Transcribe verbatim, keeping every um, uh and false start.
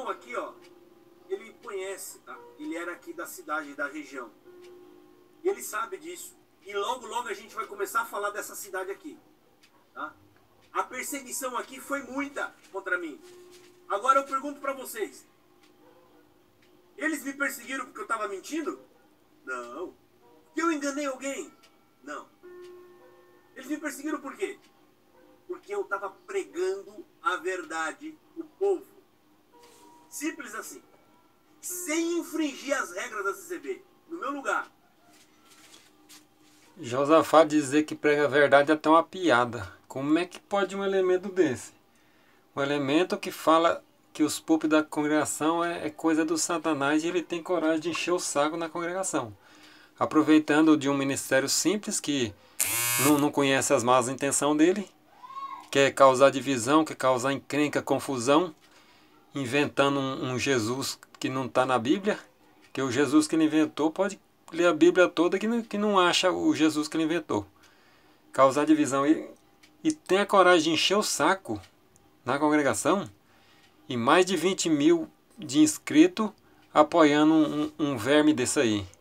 irmão aqui, ó, ele conhece, tá? Ele era aqui da cidade, da região. E ele sabe disso. E logo, logo a gente vai começar a falar dessa cidade aqui, tá? A perseguição aqui foi muita contra mim. Agora eu pergunto pra vocês. Eles me perseguiram porque eu tava mentindo? Não. Porque eu enganei alguém? Não. Eles me perseguiram por quê? Porque eu tava pregando a verdade pro povo. Simples assim. Sem infringir as regras da C C B. No meu lugar. Josafá dizer que prega a verdade é até uma piada. Como é que pode um elemento desse? Um elemento que fala que os púlpitos da congregação é, é coisa do Satanás e ele tem coragem de encher o saco na congregação. Aproveitando de um ministério simples que não, não conhece as más intenções dele, quer causar divisão, quer causar encrenca, confusão, inventando um, um Jesus que não está na Bíblia, que o Jesus que ele inventou pode ler a Bíblia toda que não, que não acha o Jesus que ele inventou. Causar divisão e, e tem a coragem de encher o saco na congregação e mais de vinte mil de inscritos apoiando um, um, um verme desse aí.